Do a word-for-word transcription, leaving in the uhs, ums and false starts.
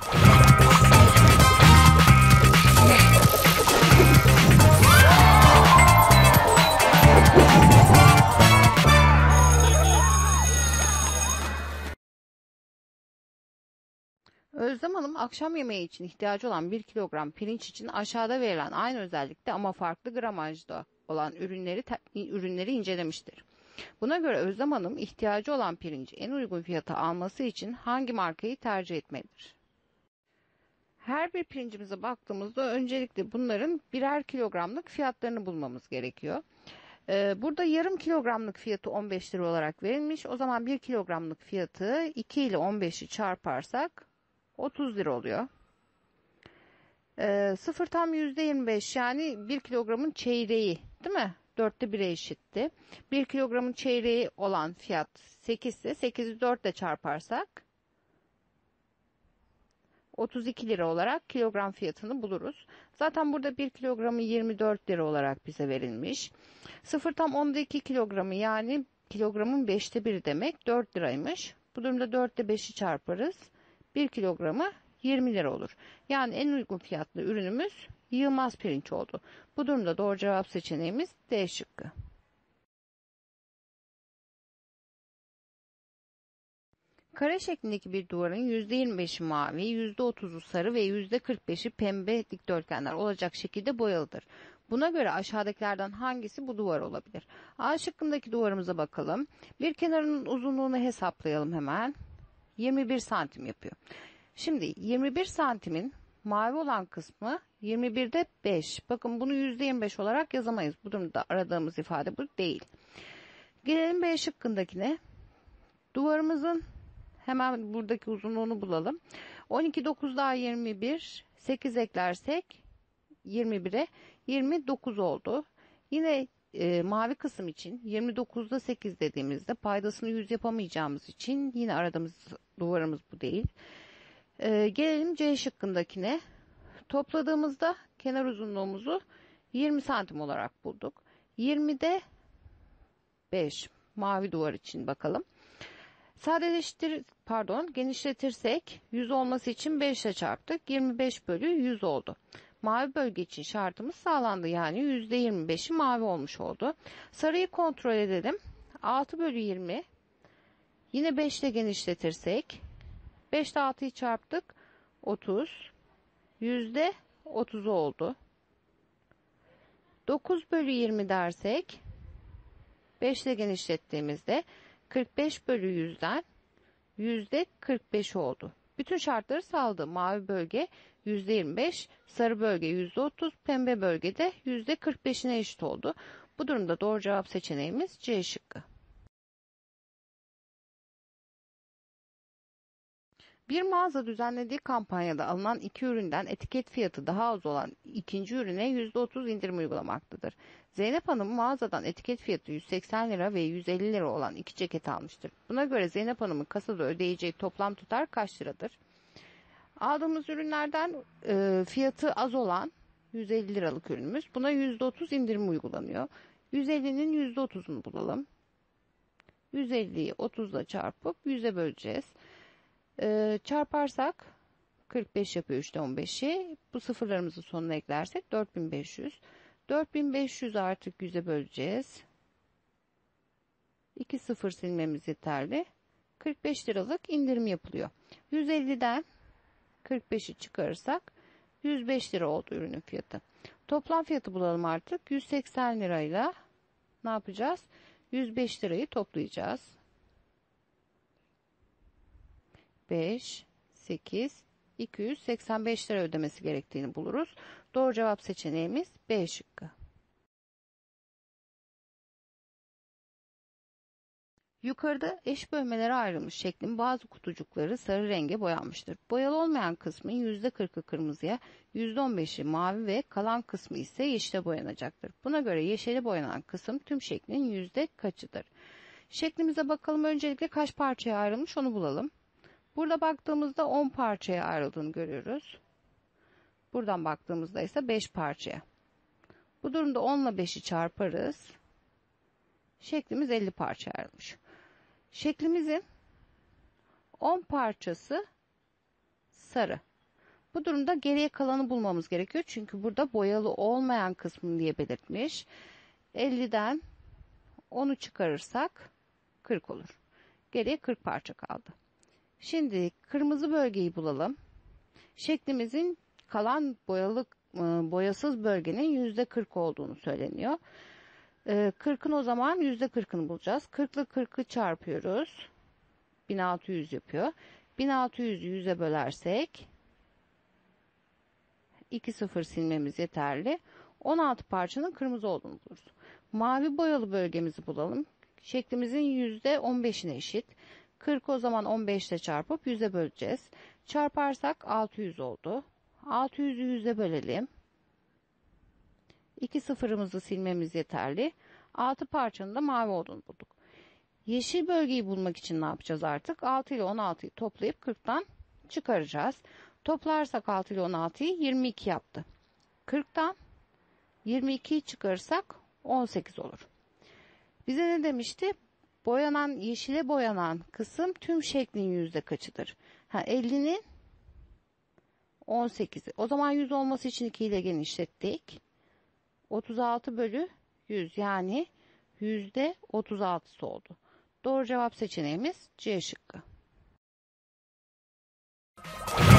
Özlem Hanım akşam yemeği için ihtiyacı olan bir kilogram pirinç için aşağıda verilen aynı özellikte ama farklı gramajda olan ürünleri ürünleri incelemiştir. Buna göre Özlem Hanım ihtiyacı olan pirinci en uygun fiyata alması için hangi markayı tercih etmelidir? Her bir pirincimize baktığımızda öncelikle bunların birer kilogramlık fiyatlarını bulmamız gerekiyor. Ee, burada yarım kilogramlık fiyatı on beş lira olarak verilmiş. O zaman bir kilogramlık fiyatı iki ile on beşi çarparsak otuz lira oluyor. Ee, sıfır tam yüzde yirmi beş yani bir kilogramın çeyreği değil mi? dörtte bire eşitti. bir kilogramın çeyreği olan fiyat sekiz ise sekizi dört ile çarparsak otuz iki lira olarak kilogram fiyatını buluruz. Zaten burada bir kilogramı yirmi dört lira olarak bize verilmiş. sıfır tam onda iki kilogramı yani kilogramın beşte biri demek dört liraymış. Bu durumda dört ile beşi çarparız. bir kilogramı yirmi lira olur. Yani en uygun fiyatlı ürünümüz yığmaz pirinç oldu. Bu durumda doğru cevap seçeneğimiz D şıkkı. Kare şeklindeki bir duvarın yüzde yirmi beşi mavi, yüzde otuzu sarı ve yüzde kırk beşi pembe dikdörtgenler olacak şekilde boyalıdır. Buna göre aşağıdakilerden hangisi bu duvar olabilir? A şıkkındaki duvarımıza bakalım. Bir kenarının uzunluğunu hesaplayalım hemen. yirmi bir santim yapıyor. Şimdi yirmi bir santimin mavi olan kısmı yirmi birde beş. Bakın bunu yüzde yirmi beş olarak yazamayız. Bu durumda aradığımız ifade bu değil. Gelelim B şıkkındakine. Duvarımızın hemen buradaki uzunluğunu bulalım. on iki dokuz daha yirmi bir. sekiz eklersek yirmi bire yirmi dokuz oldu. Yine e, mavi kısım için yirmi dokuzda sekiz dediğimizde paydasını yüz yapamayacağımız için yine aradığımız duvarımız bu değil. Ee, gelelim C şıkkındakine. Topladığımızda kenar uzunluğumuzu yirmi santim olarak bulduk. yirmide beş mavi duvar için bakalım. Sadeleştir pardon genişletirsek yüz olması için beş ile çarptık. yirmi beş bölü yüz oldu. Mavi bölge için şartımız sağlandı. Yani yüzde yirmi beşi mavi olmuş oldu. Sarıyı kontrol edelim. altı bölü yirmi. Yine beş ile genişletirsek beş ile altıyı çarptık. otuz. Yüzde otuz oldu. dokuz bölü yirmi dersek beş ile genişlettiğimizde kırk beş bölü yüzden yüzde kırk beş oldu. Bütün şartları sağladı. Mavi bölge yüzde yirmi beş, sarı bölge yüzde otuz, pembe bölgede yüzde kırk beşine eşit oldu. Bu durumda doğru cevap seçeneğimiz C şıkkı. Bir mağaza düzenlediği kampanyada alınan iki üründen etiket fiyatı daha az olan ikinci ürüne yüzde otuz indirim uygulamaktadır. Zeynep Hanım mağazadan etiket fiyatı yüz seksen lira ve yüz elli lira olan iki ceket almıştır. Buna göre Zeynep Hanım'ın kasada ödeyeceği toplam tutar kaç liradır? Aldığımız ürünlerden e, fiyatı az olan yüz elli liralık ürünümüz. Buna yüzde otuz indirim uygulanıyor. yüz ellinin yüzde otuzunu bulalım. yüz elliyi otuzla çarpıp yüze böleceğiz. Ee, çarparsak kırk beş yapıyor üçte on beşi. Bu sıfırlarımızın sonuna eklersek dört bin beş yüz. dört bin beş yüz artık yüze böleceğiz. iki sıfır silmemiz yeterli. kırk beş liralık indirim yapılıyor. yüz elliden kırk beşi çıkarırsak yüz beş lira oldu ürünün fiyatı. Toplam fiyatı bulalım artık. yüz seksen lirayla ne yapacağız? yüz beş lirayı toplayacağız. beş, sekiz, iki yüz seksen beş lira ödemesi gerektiğini buluruz. Doğru cevap seçeneğimiz B şıkkı. Yukarıda eş bölmelere ayrılmış şeklin bazı kutucukları sarı renge boyanmıştır. Boyalı olmayan kısmın yüzde kırkı kırmızıya, yüzde on beşi mavi ve kalan kısmı ise yeşile boyanacaktır. Buna göre yeşile boyanan kısım tüm şeklin yüzde kaçıdır? Şeklimize bakalım. Öncelikle kaç parçaya ayrılmış onu bulalım. Burada baktığımızda on parçaya ayrıldığını görüyoruz. Buradan baktığımızda ise beş parçaya. Bu durumda on ile beşi çarparız. Şeklimiz elli parçaya ayrılmış. Şeklimizin on parçası sarı. Bu durumda geriye kalanı bulmamız gerekiyor. Çünkü burada boyalı olmayan kısmını diye belirtmiş. elliden onu çıkarırsak kırk olur. Geriye kırk parça kaldı. Şimdi kırmızı bölgeyi bulalım. Şeklimizin kalan boyalı boyasız bölgenin yüzde kırk olduğunu söyleniyor. kırkın o zaman yüzde kırkını bulacağız. kırk ile kırkı çarpıyoruz. bin altı yüz yapıyor. bin altı yüzü yüze bölersek iki sıfır silmemiz yeterli. on altı parçanın kırmızı olduğunu buluruz. Mavi boyalı bölgemizi bulalım. Şeklimizin yüzde on beşine eşit. kırk o zaman on beş ile çarpıp yüze böleceğiz. Çarparsak altı yüz oldu. altı yüzü yüze bölelim. iki sıfırımızı silmemiz yeterli. altı parçanın da mavi olduğunu bulduk. Yeşil bölgeyi bulmak için ne yapacağız artık? altı ile on altıyı toplayıp kırktan çıkaracağız. Toplarsak altı ile on altıyı yirmi iki yaptı. kırktan yirmi ikiyi çıkarırsak on sekiz olur. Bize ne demişti? Boyanan, yeşile boyanan kısım tüm şeklin yüzde kaçıdır? Ha, ellinin on sekizi. O zaman yüz olması için iki ile genişlettik. otuz altı bölü yüz yani yüzde otuz altısı oldu. Doğru cevap seçeneğimiz C şıkkı.